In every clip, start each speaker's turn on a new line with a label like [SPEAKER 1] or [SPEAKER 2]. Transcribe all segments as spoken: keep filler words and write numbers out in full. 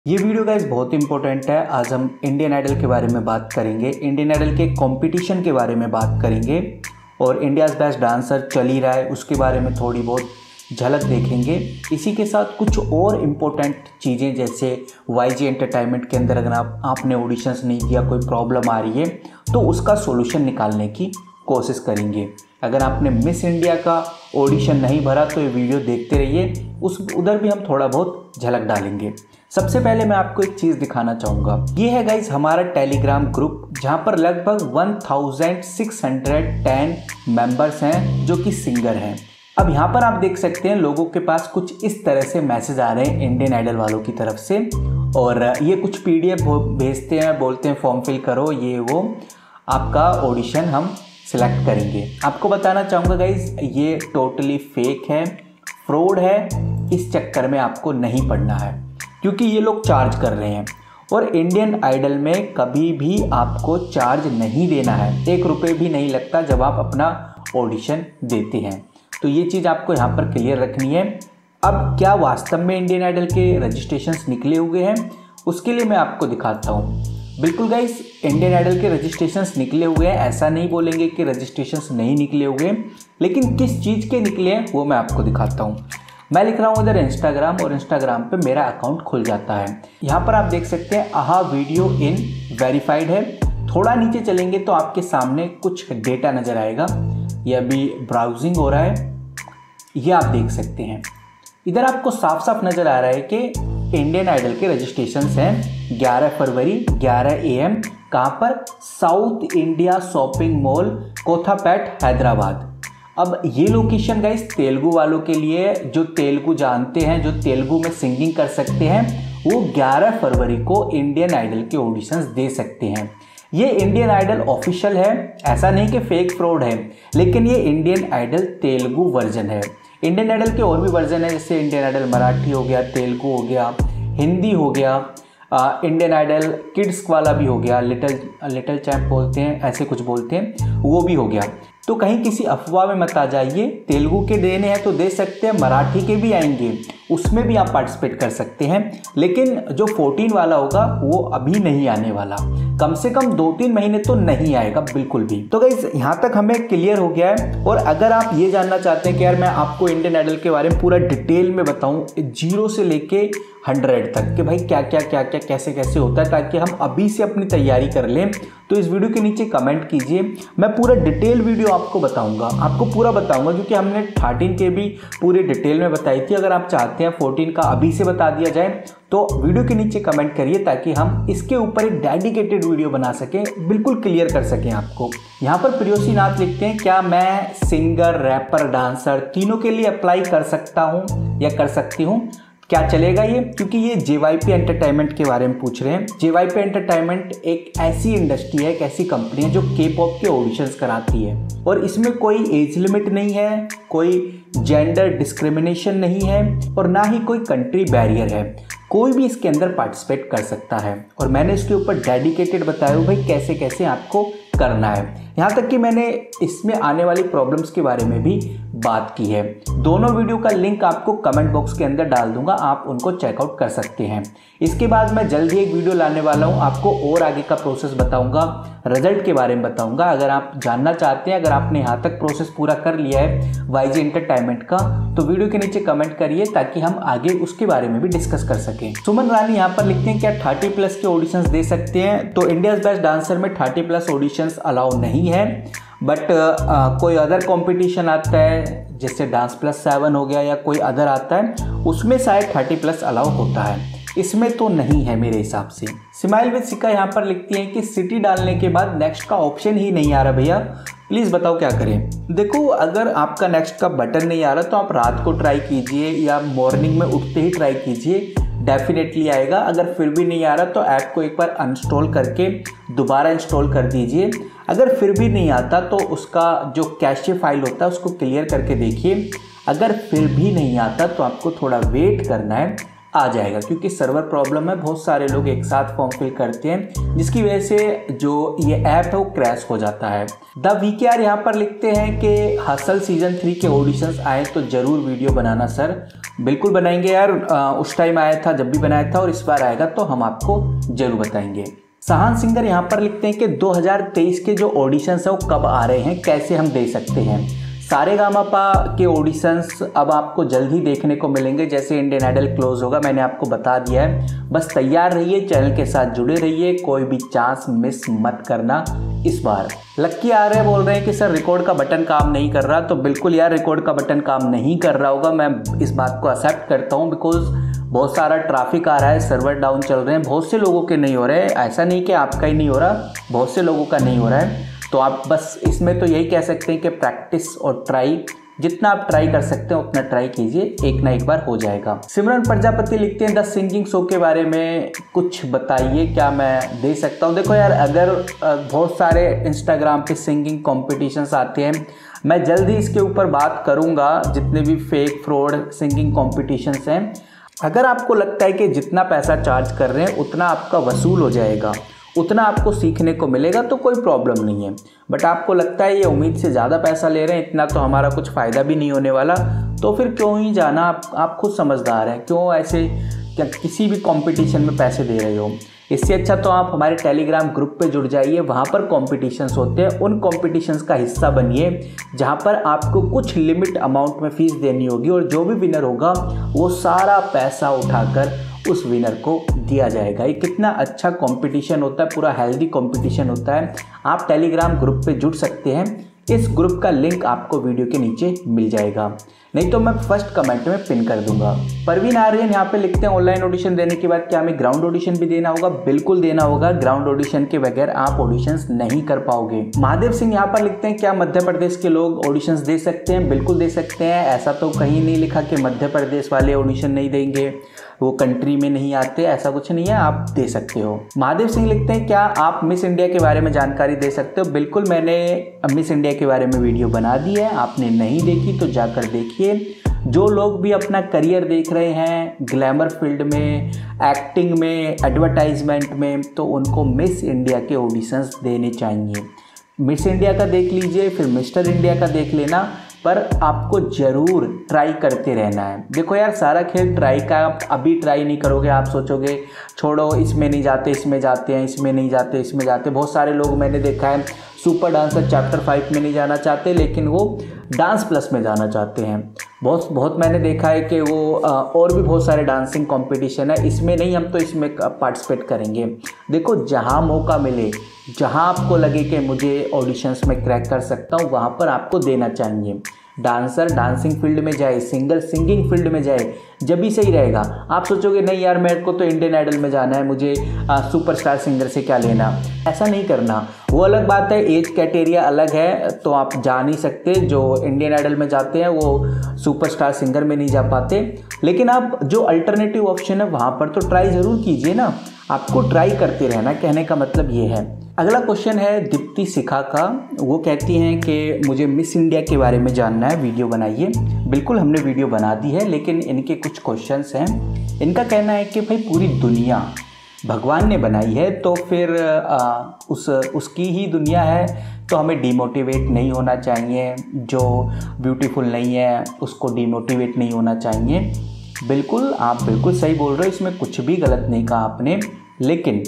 [SPEAKER 1] ये video guys बहुत important है। आज हम इंडियन आइडल के बारे में बात करेंगे, इंडियन आइडल के कंपटीशन के बारे में बात करेंगे और इंडियाज़ बेस्ट डांसर चल ही रहा है उसके बारे में थोड़ी बहुत झलक देखेंगे। इसी के साथ कुछ और इम्पोर्टेंट चीज़ें जैसे वाईजी एंटरटेनमेंट के अंदर अगर आप आपने ऑडिशंस नहीं किया, कोई प्रॉब्लम आ रही है तो उसका सॉल्यूशन निकालने की कोशिश करेंगे। अगर आपने मिस इंडिया का ऑडिशन नहीं भरा तो ये वीडियो देखते रहिए, उस उधर भी हम थोड़ा बहुत झलक डालेंगे। सबसे पहले मैं आपको एक चीज़ दिखाना चाहूँगा, ये है गाइस हमारा टेलीग्राम ग्रुप जहाँ पर लगभग सोलह सौ दस मेंबर्स हैं जो कि सिंगर हैं। अब यहाँ पर आप देख सकते हैं लोगों के पास कुछ इस तरह से मैसेज आ रहे हैं इंडियन आइडल वालों की तरफ से और ये कुछ पीडीएफ भेजते हैं, बोलते हैं फॉर्म फिल करो, ये वो आपका ऑडिशन हम सिलेक्ट करेंगे। आपको बताना चाहूँगा गाइज ये टोटली फेक है, फ्रॉड है। इस चक्कर में आपको नहीं पड़ना है क्योंकि ये लोग चार्ज कर रहे हैं और इंडियन आइडल में कभी भी आपको चार्ज नहीं देना है, एक रुपये भी नहीं लगता जब आप अपना ऑडिशन देते हैं। तो ये चीज़ आपको यहाँ पर क्लियर रखनी है। अब क्या वास्तव में इंडियन आइडल के रजिस्ट्रेशंस निकले हुए हैं उसके लिए मैं आपको दिखाता हूँ। बिल्कुल गाइस इंडियन आइडल के रजिस्ट्रेशंस निकले हुए हैं, ऐसा नहीं बोलेंगे कि रजिस्ट्रेशंस नहीं निकले हुए, लेकिन किस चीज़ के निकले हैं वो मैं आपको दिखाता हूँ। मैं लिख रहा हूँ इधर इंस्टाग्राम और इंस्टाग्राम पे मेरा अकाउंट खुल जाता है। यहाँ पर आप देख सकते हैं आहा वीडियो इन वेरीफाइड है। थोड़ा नीचे चलेंगे तो आपके सामने कुछ डेटा नज़र आएगा, ये अभी ब्राउजिंग हो रहा है, ये आप देख सकते हैं। इधर आपको साफ साफ नज़र आ रहा है कि इंडियन आइडल के रजिस्ट्रेशंस हैं ग्यारह फरवरी ग्यारह ए एम कहाँ पर, South India shopping mall Kothapet Hyderabad. अब ये लोकेशन गाइस तेलुगु वालों के लिए, जो तेलुगु जानते हैं, जो तेलुगु में सिंगिंग कर सकते हैं, वो ग्यारह फरवरी को इंडियन आइडल के ऑडिशंस दे सकते हैं। ये इंडियन आइडल ऑफिशियल है, ऐसा नहीं कि फेक फ्रॉड है, लेकिन ये इंडियन आइडल तेलुगु वर्जन है। इंडियन आइडल के और भी वर्जन है जैसे इंडियन आइडल मराठी हो गया, तेलुगु हो गया, हिंदी हो गया, इंडियन आइडल किड्स वाला भी हो गया, लिटिल लिटिल चैम्प बोलते हैं, ऐसे कुछ बोलते हैं, वो भी हो गया। तो कहीं किसी अफवाह में मत आ जाइए, तेलुगु के देने हैं तो दे सकते हैं, मराठी के भी आएंगे उसमें भी आप पार्टिसिपेट कर सकते हैं, लेकिन जो चौदह वाला होगा वो अभी नहीं आने वाला, कम से कम दो तीन महीने तो नहीं आएगा बिल्कुल भी। तो गाइस यहाँ तक हमें क्लियर हो गया है। और अगर आप ये जानना चाहते हैं कि यार मैं आपको इंडियन आइडल के बारे में पूरा डिटेल में बताऊँ जीरो से लेके हंड्रेड तक कि भाई क्या क्या क्या क्या कैसे कैसे होता है, ताकि हम अभी से अपनी तैयारी कर लें, तो इस वीडियो के नीचे कमेंट कीजिए, मैं पूरा डिटेल वीडियो आपको बताऊंगा, आपको पूरा बताऊंगा क्योंकि हमने थर्टीन के भी पूरी डिटेल में बताई थी। अगर आप चाहते हैं फोर्टीन का अभी से बता दिया जाए तो वीडियो के नीचे कमेंट करिए ताकि हम इसके ऊपर एक डेडिकेटेड वीडियो बना सकें, बिल्कुल क्लियर कर सकें आपको। यहाँ पर प्रियोसी नाथ लिखते हैं क्या मैं सिंगर, रैपर, डांसर तीनों के लिए अप्लाई कर सकता हूँ या कर सकती हूँ, क्या चलेगा ये? क्योंकि ये जेवाईपी एंटरटेनमेंट के बारे में पूछ रहे हैं। जेवाईपी एंटरटेनमेंट एक ऐसी इंडस्ट्री है, एक ऐसी कंपनी है जो के पॉप के ऑडिशंस कराती है और इसमें कोई एज लिमिट नहीं है, कोई जेंडर डिस्क्रिमिनेशन नहीं है और ना ही कोई कंट्री बैरियर है, कोई भी इसके अंदर पार्टिसिपेट कर सकता है। और मैंने इसके ऊपर डेडिकेटेड बताया हूँ भाई कैसे कैसे आपको करना है, यहाँ तक कि मैंने इसमें आने वाली प्रॉब्लम्स के बारे में भी बात की है। दोनों वीडियो का लिंक आपको कमेंट बॉक्स के अंदर डाल दूंगा, आप उनको चेकआउट कर सकते हैं। इसके बाद मैं जल्दी एक वीडियो लाने वाला हूं, आपको और आगे का प्रोसेस बताऊंगा, रिजल्ट के बारे में बताऊंगा। अगर आप जानना चाहते हैं, अगर आपने यहाँ तक प्रोसेस पूरा कर लिया है वाईजी एंटरटेनमेंट का, तो वीडियो के नीचे कमेंट करिए ताकि हम आगे उसके बारे में भी डिस्कस कर सकें। सुमन रानी यहाँ पर लिखते हैं क्या थर्टी प्लस के ऑडिशंस दे सकते हैं? तो इंडियाज बेस्ट डांसर में थर्टी प्लस ऑडिशंस अलाउ नहीं है, बट uh, कोई अदर कंपटीशन आता है जैसे डांस प्लस सेवन हो गया या कोई अदर आता है उसमें शायद थर्टी प्लस अलाउ होता है, इसमें तो नहीं है मेरे हिसाब से। स्माइल विद सिक्का यहाँ पर लिखती हैं कि सिटी डालने के बाद नेक्स्ट का ऑप्शन ही नहीं आ रहा भैया, प्लीज़ बताओ क्या करें। देखो अगर आपका नेक्स्ट का बटन नहीं आ रहा तो आप रात को ट्राई कीजिए या मॉर्निंग में उठते ही ट्राई कीजिए, डेफिनेटली आएगा। अगर फिर भी नहीं आ रहा तो ऐप को एक बार अनइंस्टॉल करके दोबारा इंस्टॉल कर दीजिए। अगर फिर भी नहीं आता तो उसका जो कैशे फाइल होता है उसको क्लियर करके देखिए। अगर फिर भी नहीं आता तो आपको थोड़ा वेट करना है, आ जाएगा, क्योंकि सर्वर प्रॉब्लम है, बहुत सारे लोग एक साथ फॉर्म फिल करते हैं जिसकी वजह से जो ये ऐप है वो क्रैश हो जाता है। द वीकेआर यहाँ पर लिखते हैं कि हसल सीजन थ्री के ऑडिशंस आए तो ज़रूर वीडियो बनाना सर। बिल्कुल बनाएंगे यार, उस टाइम आया था जब भी बनाया था और इस बार आएगा तो हम आपको ज़रूर बताएंगे। सहान सिंगर यहाँ पर लिखते हैं कि दो हज़ार तेईस के जो ऑडिशंस हैं वो कब आ रहे हैं, कैसे हम दे सकते हैं। सारेगामापा के ऑडिशंस अब आपको जल्द ही देखने को मिलेंगे, जैसे इंडियन आइडल क्लोज होगा मैंने आपको बता दिया है। बस तैयार रहिए, चैनल के साथ जुड़े रहिए, कोई भी चांस मिस मत करना इस बार। लक्की आ रहे बोल रहे हैं कि सर रिकॉर्ड का बटन काम नहीं कर रहा, तो बिल्कुल यार रिकॉर्ड का बटन काम नहीं कर रहा होगा, मैं इस बात को एक्सेप्ट करता हूँ, बिकॉज बहुत सारा ट्रैफिक आ रहा है, सर्वर डाउन चल रहे हैं, बहुत से लोगों के नहीं हो रहे हैं, ऐसा नहीं कि आपका ही नहीं हो रहा, बहुत से लोगों का नहीं हो रहा है। तो आप बस इसमें तो यही कह सकते हैं कि प्रैक्टिस और ट्राई, जितना आप ट्राई कर सकते हैं उतना ट्राई कीजिए, एक ना एक बार हो जाएगा। सिमरन प्रजापति लिखते हैं द सिंगिंग शो के बारे में कुछ बताइए, क्या मैं दे सकता हूँ। देखो यार, अगर बहुत सारे इंस्टाग्राम पे सिंगिंग कॉम्पिटिशन्स आते हैं, मैं जल्द ही इसके ऊपर बात करूँगा, जितने भी फेक फ्रॉड सिंगिंग कॉम्पिटिशन्स हैं। अगर आपको लगता है कि जितना पैसा चार्ज कर रहे हैं उतना आपका वसूल हो जाएगा, उतना आपको सीखने को मिलेगा, तो कोई प्रॉब्लम नहीं है। बट आपको लगता है ये उम्मीद से ज़्यादा पैसा ले रहे हैं, इतना तो हमारा कुछ फ़ायदा भी नहीं होने वाला, तो फिर क्यों ही जाना। आप आप खुद समझदार हैं, क्यों ऐसे क्या किसी भी कंपटीशन में पैसे दे रहे हो। इससे अच्छा तो आप हमारे टेलीग्राम ग्रुप पे जुड़ जाइए, वहाँ पर कॉम्पिटिशन्स होते हैं, उन कॉम्पिटिशन्स का हिस्सा बनिए, जहाँ पर आपको कुछ लिमिट अमाउंट में फ़ीस देनी होगी और जो भी विनर होगा वो सारा पैसा उठाकर उस विनर को दिया जाएगा। ये कितना अच्छा कंपटीशन होता है, पूरा हेल्दी कंपटीशन होता है। आप टेलीग्राम ग्रुप पे जुड़ सकते हैं, इस ग्रुप का लिंक आपको वीडियो के नीचे मिल जाएगा, नहीं तो मैं फर्स्ट कमेंट में पिन कर दूंगा। परवीन आर्यन यहाँ पे लिखते हैं ऑनलाइन ऑडिशन देने के बाद क्या हमें ग्राउंड ऑडिशन भी देना होगा? बिल्कुल देना होगा, ग्राउंड ऑडिशन के बगैर आप ऑडिशंस नहीं कर पाओगे। महादेव सिंह यहाँ पर लिखते हैं क्या मध्य प्रदेश के लोग ऑडिशंस दे सकते हैं? बिल्कुल दे सकते हैं, ऐसा तो कहीं नहीं लिखा कि मध्य प्रदेश वाले ऑडिशन नहीं देंगे, वो कंट्री में नहीं आते, ऐसा कुछ नहीं है, आप दे सकते हो। महादेव सिंह लिखते हैं क्या आप मिस इंडिया के बारे में जानकारी दे सकते हो? बिल्कुल, मैंने मिस इंडिया के बारे में वीडियो बना दी है, आपने नहीं देखी तो जाकर देखिए। जो लोग भी अपना करियर देख रहे हैं ग्लैमर फील्ड में, एक्टिंग में, एडवर्टाइजमेंट में, तो उनको मिस इंडिया के ऑडिशंस देने चाहिए। मिस इंडिया का देख लीजिए, फिर मिस्टर इंडिया का देख लेना, पर आपको ज़रूर ट्राई करते रहना है। देखो यार, सारा खेल ट्राई का, आप अभी ट्राई नहीं करोगे, आप सोचोगे छोड़ो इसमें नहीं जाते, इसमें जाते हैं, इसमें नहीं जाते, इसमें जाते। बहुत सारे लोग मैंने देखा है सुपर डांसर चैप्टर फाइव में नहीं जाना चाहते, लेकिन वो डांस प्लस में जाना चाहते हैं। बहुत बहुत मैंने देखा है कि वो और भी बहुत सारे डांसिंग कंपटीशन है, इसमें नहीं, हम तो इसमें पार्टिसिपेट करेंगे। देखो, जहाँ मौका मिले, जहाँ आपको लगे कि मुझे ऑडिशंस में क्रैक कर सकता हूँ, वहाँ पर आपको देना चाहिए। डांसर डांसिंग फील्ड में जाए, सिंगर सिंगिंग फील्ड में जाए, जब भी सही रहेगा। आप सोचोगे नहीं यार मेरे को तो इंडियन आइडल में जाना है, मुझे सुपरस्टार सिंगर से क्या लेना, ऐसा नहीं करना। वो अलग बात है, एज क्राइटेरिया अलग है, तो आप जा नहीं सकते। जो इंडियन आइडल में जाते हैं वो सुपरस्टार सिंगर में नहीं जा पाते, लेकिन आप जो अल्टरनेटिव ऑप्शन है वहाँ पर तो ट्राई ज़रूर कीजिए ना, आपको ट्राई करते रहना, कहने का मतलब ये है। अगला क्वेश्चन है दीप्ति शिखा का, वो कहती हैं कि मुझे मिस इंडिया के बारे में जानना है, वीडियो बनाइए। बिल्कुल, हमने वीडियो बना दी है, लेकिन इनके कुछ क्वेश्चंस हैं। इनका कहना है कि भाई पूरी दुनिया भगवान ने बनाई है, तो फिर आ, उस उसकी ही दुनिया है, तो हमें डिमोटिवेट नहीं होना चाहिए। जो ब्यूटीफुल नहीं है उसको डिमोटिवेट नहीं होना चाहिए। बिल्कुल, आप बिल्कुल सही बोल रहे हो, इसमें कुछ भी गलत नहीं कहा आपने, लेकिन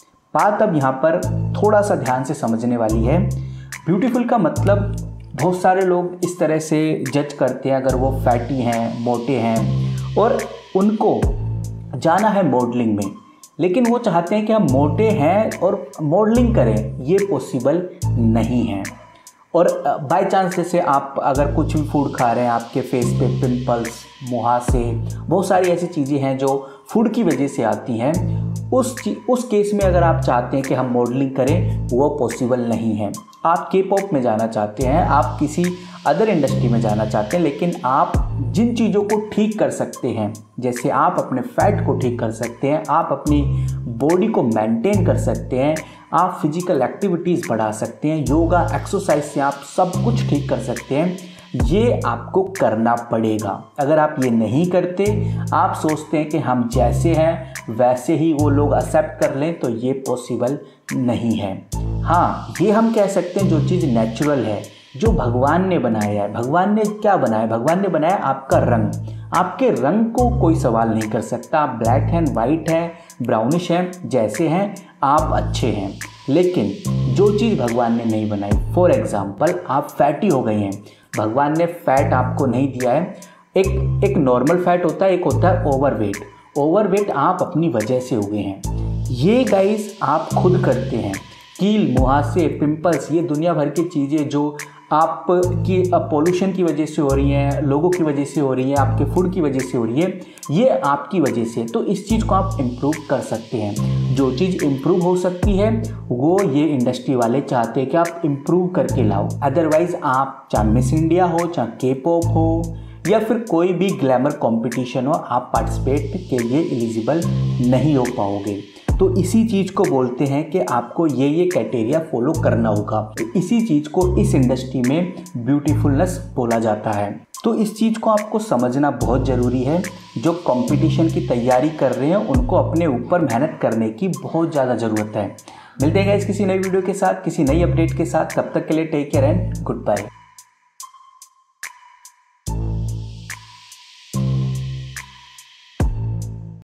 [SPEAKER 1] बात अब यहाँ पर थोड़ा सा ध्यान से समझने वाली है। ब्यूटीफुल का मतलब बहुत सारे लोग इस तरह से जज करते हैं, अगर वो फैटी हैं, मोटे हैं और उनको जाना है मॉडलिंग में, लेकिन वो चाहते हैं कि हम मोटे हैं और मॉडलिंग करें, ये पॉसिबल नहीं है। और बाय चांस जैसे आप अगर कुछ भी फूड खा रहे हैं, आपके फेस पे पिंपल्स, मुहासे, बहुत सारी ऐसी चीज़ें हैं जो फूड की वजह से आती हैं, उस उस केस में अगर आप चाहते हैं कि हम मॉडलिंग करें, वो पॉसिबल नहीं है। आप के पॉप में जाना चाहते हैं, आप किसी अदर इंडस्ट्री में जाना चाहते हैं, लेकिन आप जिन चीज़ों को ठीक कर सकते हैं, जैसे आप अपने फैट को ठीक कर सकते हैं, आप अपनी बॉडी को मेंटेन कर सकते हैं, आप फिजिकल एक्टिविटीज़ बढ़ा सकते हैं, योगा एक्सरसाइज से आप सब कुछ ठीक कर सकते हैं, ये आपको करना पड़ेगा। अगर आप ये नहीं करते, आप सोचते हैं कि हम जैसे हैं वैसे ही वो लोग एक्सेप्ट कर लें, तो ये पॉसिबल नहीं है। हाँ, ये हम कह सकते हैं जो चीज़ नेचुरल है, जो भगवान ने बनाया है। भगवान ने क्या बनाया? भगवान ने बनाया आपका रंग। आपके रंग को कोई सवाल नहीं कर सकता। आप ब्लैक हैं, वाइट हैं, ब्राउनिश हैं, जैसे हैं आप अच्छे हैं। लेकिन जो चीज़ भगवान ने नहीं बनाई, फॉर एग्जाम्पल आप फैटी हो गए हैं, भगवान ने फैट आपको नहीं दिया है। एक एक नॉर्मल फैट होता है, एक होता है ओवरवेट। ओवरवेट आप अपनी वजह से हो गए हैं। ये गाइस आप खुद करते हैं। कील, मुहासे, पिंपल्स, ये दुनिया भर की चीज़ें जो आप की पॉल्यूशन की वजह से हो रही हैं, लोगों की वजह से हो रही है, आपके फूड की वजह से हो रही है, ये आपकी वजह से। तो इस चीज़ को आप इम्प्रूव कर सकते हैं। जो चीज़ इम्प्रूव हो सकती है वो ये इंडस्ट्री वाले चाहते हैं कि आप इम्प्रूव करके लाओ। अदरवाइज़ आप चाहे मिस इंडिया हो, चाहे के पॉप हो, या फिर कोई भी ग्लैमर कंपटीशन हो, आप पार्टिसिपेट के लिए एलिजिबल नहीं हो पाओगे। तो इसी चीज़ को बोलते हैं कि आपको ये ये क्राइटेरिया फॉलो करना होगा। तो इसी चीज़ को इस इंडस्ट्री में ब्यूटीफुलनेस बोला जाता है। तो इस चीज़ को आपको समझना बहुत ज़रूरी है। जो कंपटीशन की तैयारी कर रहे हैं उनको अपने ऊपर मेहनत करने की बहुत ज़्यादा ज़रूरत है। मिलते हैं गाइस किसी नई वीडियो के साथ, किसी नई अपडेट के साथ। तब तक के लिए take care and good bye.